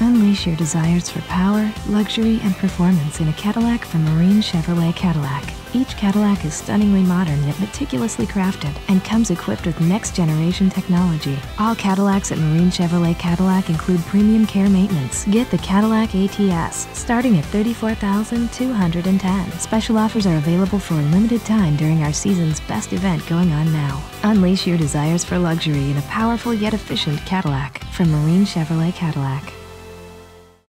Unleash your desires for power, luxury, and performance in a Cadillac from Marine Chevrolet Cadillac. Each Cadillac is stunningly modern yet meticulously crafted and comes equipped with next-generation technology. All Cadillacs at Marine Chevrolet Cadillac include premium care maintenance. Get the Cadillac ATS, starting at $34,210. Special offers are available for a limited time during our season's best event going on now. Unleash your desires for luxury in a powerful yet efficient Cadillac from Marine Chevrolet Cadillac.